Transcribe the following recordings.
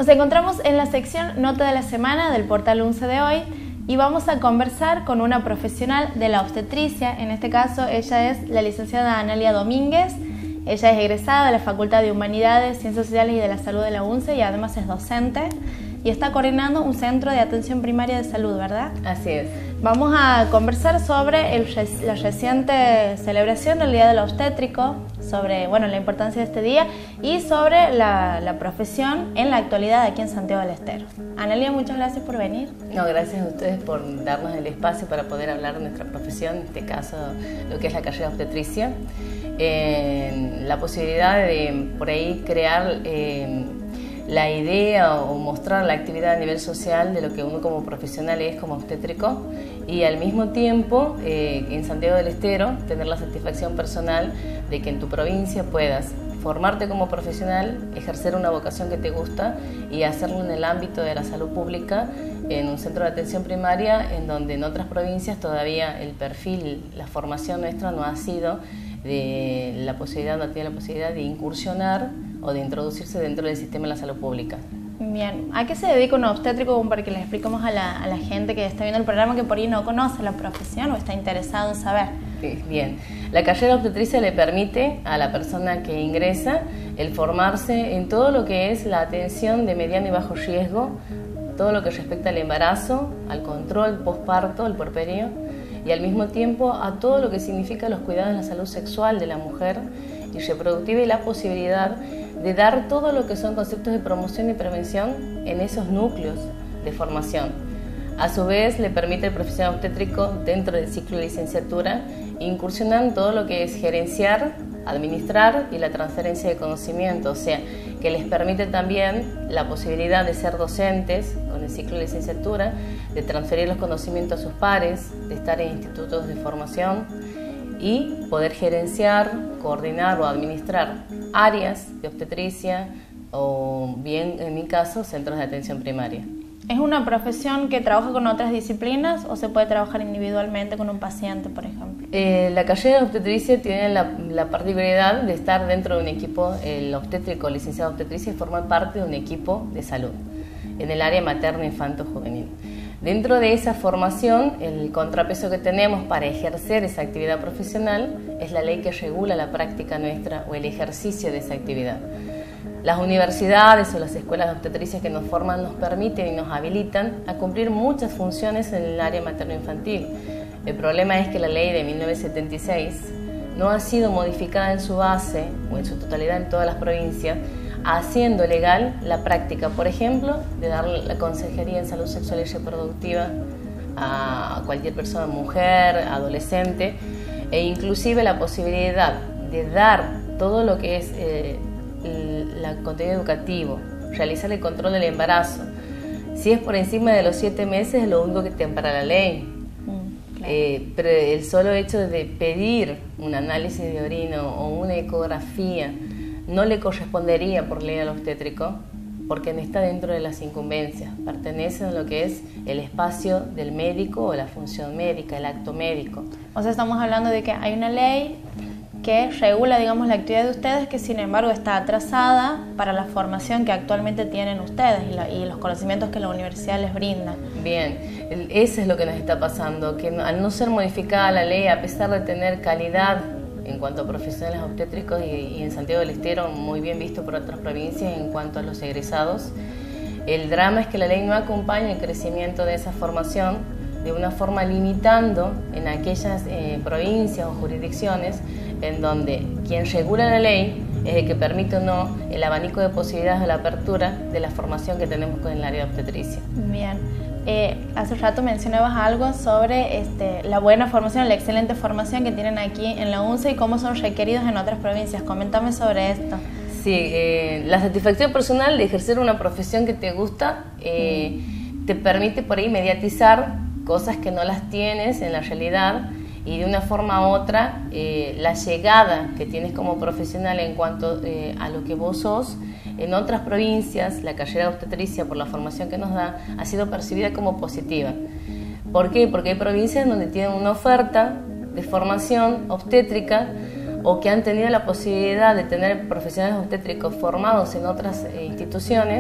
Nos encontramos en la sección Nota de la Semana del portal UNCE de hoy y vamos a conversar con una profesional de la obstetricia. En este caso, ella es la licenciada Analia Domínguez. Ella es egresada de la Facultad de Humanidades, Ciencias Sociales y de la Salud de la UNCE y además es docente y está coordinando un centro de atención primaria de salud, ¿verdad? Así es. Vamos a conversar sobre la reciente celebración del Día del Obstétrico, sobre la importancia de este día y sobre la profesión en la actualidad aquí en Santiago del Estero. Analia, muchas gracias por venir. No, gracias a ustedes por darnos el espacio para poder hablar de nuestra profesión, en este caso lo que es la carrera de obstetricia. La posibilidad de por ahí crear la idea o mostrar la actividad a nivel social de lo que uno como profesional es como obstétrico y al mismo tiempo en Santiago del Estero tener la satisfacción personal de que en tu provincia puedas formarte como profesional, ejercer una vocación que te gusta y hacerlo en el ámbito de la salud pública en un centro de atención primaria en donde en otras provincias todavía el perfil, la formación nuestra no ha sido de la posibilidad, no tiene la posibilidad de incursionar o de introducirse dentro del sistema de la salud pública. Bien, ¿a qué se dedica un obstétrico? Como para que le expliquemos a la gente que está viendo el programa que por ahí no conoce la profesión o está interesado en saber. Sí, bien, la carrera de obstetricia le permite a la persona que ingresa el formarse en todo lo que es la atención de mediano y bajo riesgo, todo lo que respecta al embarazo, al control posparto, el puerperio, y al mismo tiempo a todo lo que significa los cuidados de la salud sexual de la mujer y reproductiva y la posibilidad de dar todo lo que son conceptos de promoción y prevención en esos núcleos de formación. A su vez, le permite al profesional obstétrico, dentro del ciclo de licenciatura, incursionar en todo lo que es gerenciar, administrar y la transferencia de conocimiento, o sea, que les permite también la posibilidad de ser docentes con el ciclo de licenciatura, de transferir los conocimientos a sus pares, de estar en institutos de formación y poder gerenciar, coordinar o administrar áreas de obstetricia o bien, en mi caso, centros de atención primaria. ¿Es una profesión que trabaja con otras disciplinas o se puede trabajar individualmente con un paciente, por ejemplo? La carrera de obstetricia tiene la particularidad de estar dentro de un equipo, el obstétrico, licenciado en obstetricia, forma parte de un equipo de salud en el área materno-infanto-juvenil. Dentro de esa formación, el contrapeso que tenemos para ejercer esa actividad profesional es la ley que regula la práctica nuestra o el ejercicio de esa actividad. Las universidades o las escuelas de obstetricia que nos forman nos permiten y nos habilitan a cumplir muchas funciones en el área materno-infantil. El problema es que la ley de 1976 no ha sido modificada en su base o en su totalidad en todas las provincias, haciendo legal la práctica, por ejemplo, de dar la consejería en salud sexual y reproductiva a cualquier persona, mujer, adolescente, e inclusive la posibilidad de dar todo lo que es el contenido educativo, realizar el control del embarazo. Si es por encima de los 7 meses, es lo único que te ampara la ley. Claro. Pero el solo hecho de pedir un análisis de orina o una ecografía no le correspondería por ley al obstétrico porque no está dentro de las incumbencias, pertenece a lo que es el espacio del médico o la función médica, el acto médico. O sea, estamos hablando de que hay una ley que regula, digamos, la actividad de ustedes, que sin embargo está atrasada para la formación que actualmente tienen ustedes y los conocimientos que la universidad les brinda. Bien, eso es lo que nos está pasando, que al no ser modificada la ley, a pesar de tener calidad en cuanto a profesionales obstétricos y en Santiago del Estero, muy bien visto por otras provincias en cuanto a los egresados, el drama es que la ley no acompaña el crecimiento de esa formación de una forma limitando en aquellas provincias o jurisdicciones en donde quien regula la ley es el que permite o no el abanico de posibilidades de la apertura de la formación que tenemos con el área de obstetricia. Bien. Hace rato mencionabas algo sobre la buena formación, la excelente formación que tienen aquí en la UNCE y cómo son requeridos en otras provincias. Coméntame sobre esto. Sí, la satisfacción personal de ejercer una profesión que te gusta te permite por ahí mediatizar cosas que no las tienes en la realidad y de una forma u otra la llegada que tienes como profesional en cuanto a lo que vos sos. En otras provincias, la carrera de obstetricia, por la formación que nos da, ha sido percibida como positiva. ¿Por qué? Porque hay provincias donde tienen una oferta de formación obstétrica o que han tenido la posibilidad de tener profesionales obstétricos formados en otras instituciones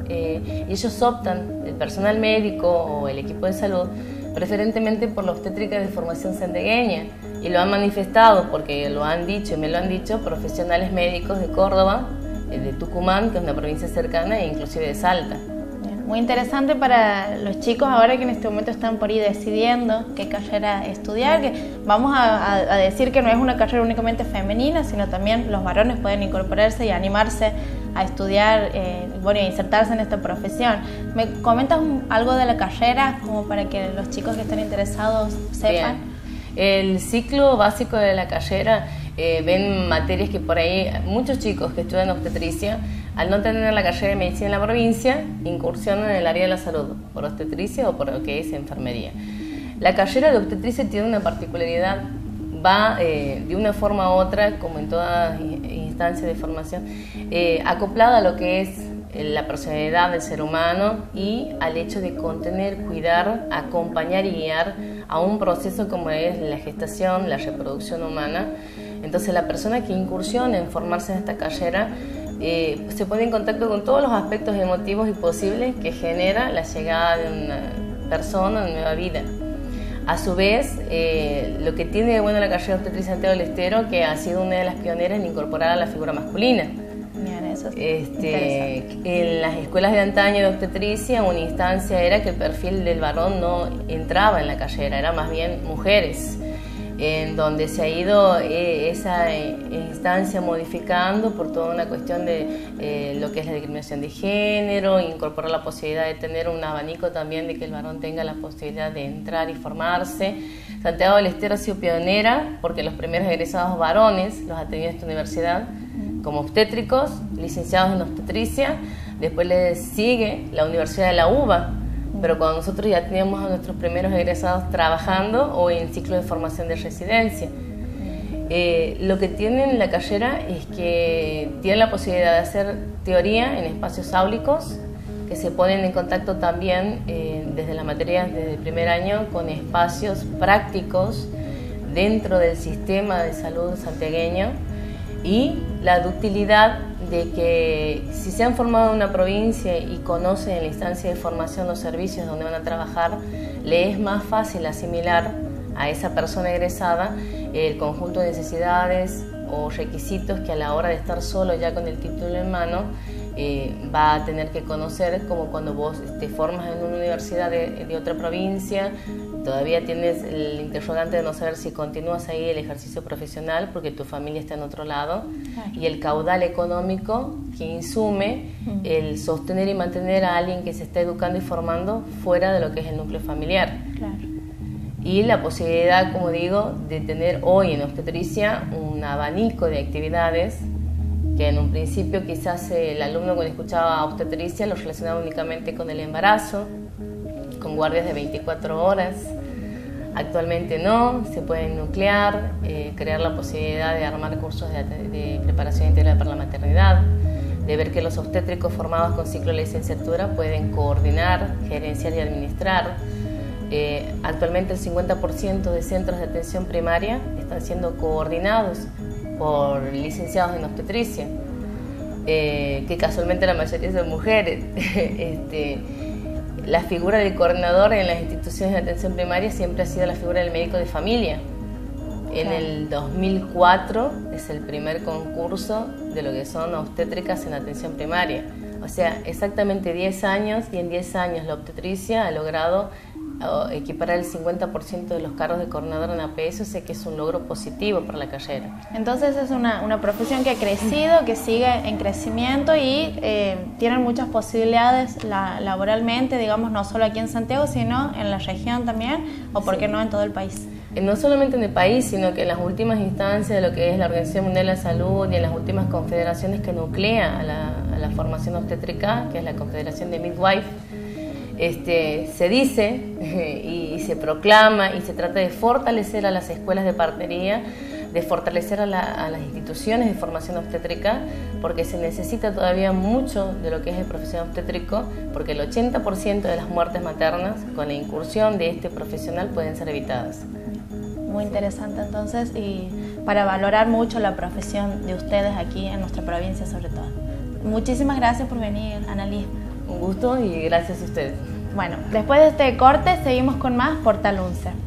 y ellos optan, el personal médico o el equipo de salud, preferentemente por la obstétrica de formación santiagueña, y lo han manifestado porque lo han dicho y me lo han dicho profesionales médicos de Córdoba, de Tucumán, que es una provincia cercana, e inclusive de Salta. Muy interesante para los chicos ahora que en este momento están por ahí decidiendo qué carrera estudiar, que vamos a decir que no es una carrera únicamente femenina, sino también los varones pueden incorporarse y animarse a estudiar, bueno, y insertarse en esta profesión. ¿Me comentas algo de la carrera como para que los chicos que están interesados sepan? Bien. El ciclo básico de la carrera ven materias que por ahí muchos chicos que estudian obstetricia, al no tener la carrera de medicina en la provincia, incursionan en el área de la salud, por obstetricia o por lo que es enfermería. La carrera de obstetricia tiene una particularidad, va de una forma u otra, como en todas instancias de formación, acoplada a lo que es la personalidad del ser humano y al hecho de contener, cuidar, acompañar y guiar a un proceso como es la gestación, la reproducción humana. Entonces la persona que incursiona en formarse en esta carrera se pone en contacto con todos los aspectos emotivos y posibles que genera la llegada de una persona a una nueva vida. A su vez, lo que tiene de bueno la carrera de obstetricia Santiago del Estero, que ha sido una de las pioneras en incorporar a la figura masculina. Bien, eso es en las escuelas de antaño de obstetricia, una instancia era que el perfil del varón no entraba en la carrera, era más bien mujeres, en donde se ha ido esa instancia modificando por toda una cuestión de lo que es la discriminación de género, incorporar la posibilidad de tener un abanico también de que el varón tenga la posibilidad de entrar y formarse. Santiago del Estero ha sido pionera porque los primeros egresados varones los ha tenido esta universidad como obstétricos, licenciados en obstetricia. Después le sigue la Universidad de la UBA, pero cuando nosotros ya teníamos a nuestros primeros egresados trabajando o en ciclo de formación de residencia. Lo que tienen la carrera es que tienen la posibilidad de hacer teoría en espacios áulicos, que se ponen en contacto también desde las materias desde el primer año con espacios prácticos dentro del sistema de salud santiagueño, y la ductilidad de que si se han formado en una provincia y conocen la instancia de formación o servicios donde van a trabajar, le es más fácil asimilar a esa persona egresada el conjunto de necesidades o requisitos que a la hora de estar solo ya con el título en mano va a tener que conocer, como cuando vos te formas en una universidad de otra provincia, todavía tienes el interrogante de no saber si continúas ahí el ejercicio profesional porque tu familia está en otro lado, y el caudal económico que insume el sostener y mantener a alguien que se está educando y formando fuera de lo que es el núcleo familiar. Claro. Y la posibilidad, como digo, de tener hoy en obstetricia un abanico de actividades que en un principio quizás el alumno cuando escuchaba obstetricia lo relacionaba únicamente con el embarazo, con guardias de 24 horas. Actualmente no, se puede nuclear, crear la posibilidad de armar cursos de preparación integral para la maternidad, de ver que los obstétricos formados con ciclo de licenciatura pueden coordinar, gerenciar y administrar. Actualmente el 50% de centros de atención primaria están siendo coordinados por licenciados en obstetricia, que casualmente la mayoría son mujeres. La figura del coordinador en las instituciones de atención primaria siempre ha sido la figura del médico de familia. En el 2004 es el primer concurso de lo que son obstétricas en atención primaria. O sea, exactamente 10 años, y en 10 años la obstetricia ha logrado equiparar el 50% de los cargos de coordinador en APS, o sea que es un logro positivo para la carrera. Entonces es una profesión que ha crecido, que sigue en crecimiento y tienen muchas posibilidades laboralmente, digamos, no solo aquí en Santiago, sino en la región también, o por qué no en todo el país. No solamente en el país, sino que en las últimas instancias de lo que es la Organización Mundial de la Salud y en las últimas confederaciones que nuclea a la formación obstétrica, que es la Confederación de Midwife, se dice y se proclama y se trata de fortalecer a las escuelas de partería, de fortalecer a las instituciones de formación obstétrica, porque se necesita todavía mucho de lo que es el profesional obstétrico, porque el 80% de las muertes maternas con la incursión de este profesional pueden ser evitadas. Muy interesante entonces, y para valorar mucho la profesión de ustedes aquí en nuestra provincia sobre todo. Muchísimas gracias por venir, Analía. Un gusto y gracias a ustedes. Bueno, después de este corte seguimos con más Portal 11.